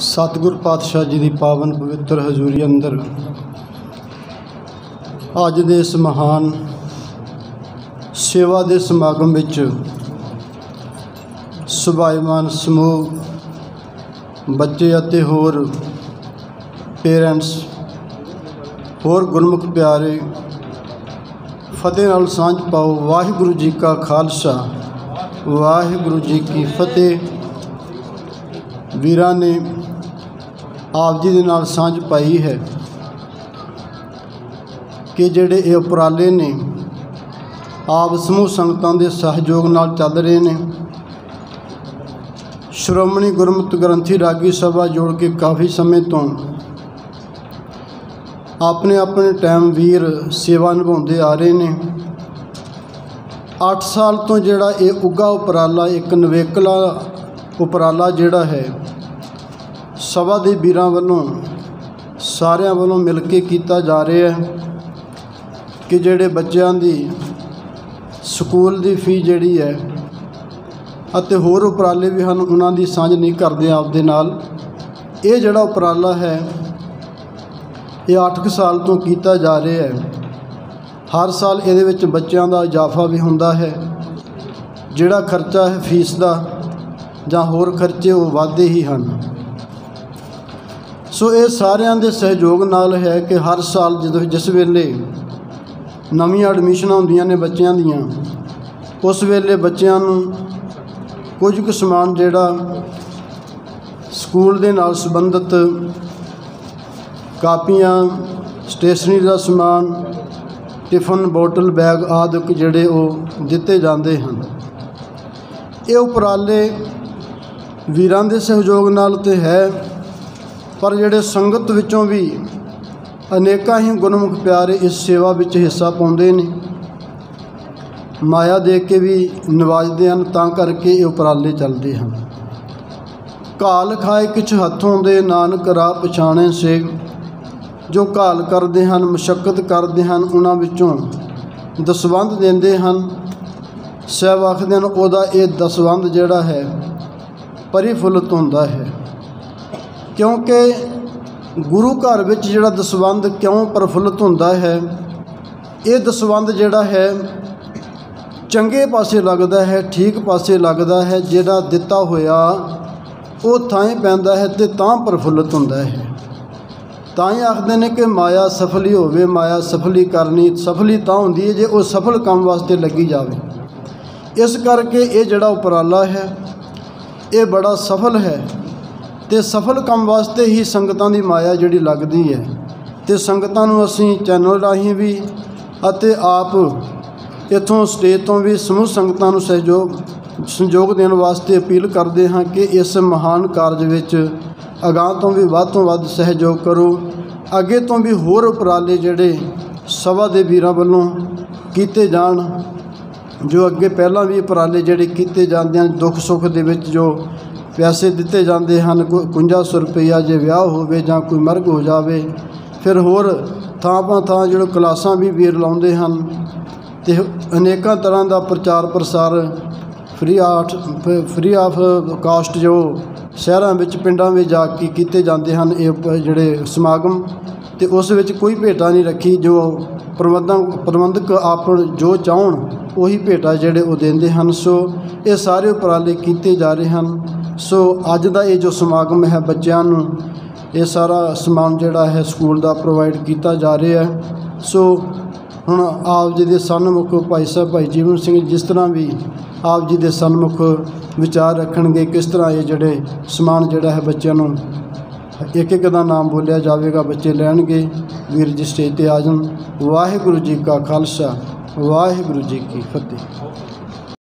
सतगुर पातशाह जी की पावन पवित्र हजूरी अंदर अज दे इस महान सेवा के समागम विच सुभाईमान समूह बच्चे अते होर पेरेंट्स होर गुरमुख प्यारे फतेह नाल सांझ पाओ। वाहिगुरू जी का खालसा वाहिगुरू जी की फतेह। वीरां ने आप जी दे नाल सांझ पाई है कि जिहड़े ये उपराले ने आप समूह संगतां दे सहयोग नाल चल रहे ने। श्रोमणी गुरमत ग्रंथी रागी सभा जोड़ के काफ़ी समय तो अपने अपने टाइम वीर सेवा निभाते आ रहे ने। 8 साल तो जिहड़ा ये उगा उपराला एक नवेकला उपराला जिहड़ा है सभा के वीरां वालों सारिਆਂ वालों मिल के किया जा रहा है कि जिहड़े बच्चों की स्कूल की फी जिहड़ी है अते होर उपराले भी हैं उन्हां दी सांझ नहीं करते आप दे नाल। ये जिहड़ा उपराला है ये 8 साल तो किया जा रहा है। हर साल ये विच बच्चों का इजाफा भी हुंदा है। जिहड़ा खर्चा है फीस का जां होर खर्चे वो वाधे ही हैं। सो ये सारिਆਂ दे सहयोग नाल है कि हर साल जिस वेले नवीं एडमिशन होंदियां ने बच्चों दियां उस वेले बच्चों नूं कुछ कुछ समान जिहड़ा स्कूल दे नाल संबंधित कापियां स्टेशनरी का समान टिफन बोतल बैग आदि जिहड़े वो दिते जाते हैं। ये उपराले वीरां दे सहयोग नाल ते है पर जिहड़े संगत विचों भी अनेकां ही गुरमुख प्यारे इस सेवा विच हिस्सा पाउंदे ने। माया दे के भी नवाजते हैं तां करके ये उपराले चलते हैं। घाल खाए किछ हथों दे नानक राह पछाणे से। जो घाल करते हैं मशक्कत करते हैं उन्हां विचों दसवंध देंदे हैं। साहब आखदे हैं उहदा ये दसवंध जिहड़ा है परिफुलत हुंदा है क्योंकि गुरु घर विच जिहड़ा दसवंध क्यों प्रफुल्लित हुंदा है। ये दसवंध जिहड़ा है चंगे पासे लगदा है ठीक पासे लगदा है। जिहड़ा दिता होया वो थां पैंदा है ते तां प्रफुल्लित हुंदा है। तां ही आखदे ने कि माया सफली होवे माया सफली करनी सफली तां हुंदी है जे वो सफल काम वास्ते लगी जावे। इस करके ये जिहड़ा उपराला है ये बड़ा सफल है ते सफल काम वास्ते ही संगतां दी माया जिहड़ी लगदी है ते संगतां नूं असीं चैनल राहीं भी अते आप इत्थों स्टेज तो भी समूह संगतां नूं सहयोग देण वास्ते अपील करते हैं कि इस महान कारज विच अगां तो भी वध तो वध सहयोग करो। अगे तो भी होर उपराले जिहड़े सभा दे वीरां वल्लों कीते जाण। जो अगे पहलां भी उपराले जिहड़े कीते जांदे हैं दुख सुख दे विच जो पैसे दिते जाते हैं 5100 रुपया जे विआह होवे जां कोई मरग हो जावे। फिर होर थां पां थां जो क्लासां भी वीर लाउंदे हैं ते अनेकां तरह का प्रचार प्रसार फ्री ऑफ कास्ट जो शहरां विच पिंडां विच जा के कीते जाते हैं। ये जिहड़े समागम ते उस विच कोई भेटा नहीं रखी। जो प्रबंधक आप जो चाहण उही भेटा जिहड़े वो देंदे हैं। सो ये सारे उपराले कीते जा रहे हैं। सो अज दा ये जो समागम है बच्चों नूं ये सारा समान जिहड़ा है स्कूल का प्रोवाइड किया जा रहा है। सो हुण आप जी दे सन्मुख भाई साहब भाई जीवन सिंह जिस तरह भी आप जी दे सन्मुख विचार रखणगे किस तरह ये जिहड़े समान जिहड़ा है बच्चों नूं एक एक का नाम बोलिया जाएगा बच्चे लैणगे। वीर जी स्टेज ते आ जाण। वाहिगुरू जी का खालसा वाहिगुरू जी की फतेह।